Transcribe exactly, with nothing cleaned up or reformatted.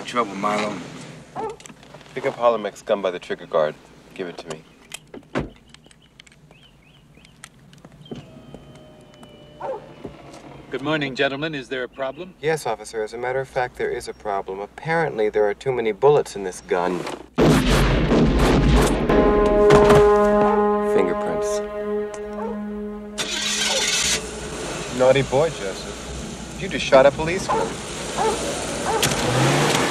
trouble, Marlowe. Pick up Holomec's gun by the trigger guard. Give it to me. Good morning, gentlemen. Is there a problem? Yes, officer. As a matter of fact, there is a problem. Apparently, there are too many bullets in this gun. Fingerprints. Naughty boy, Joseph. You just shot a policeman.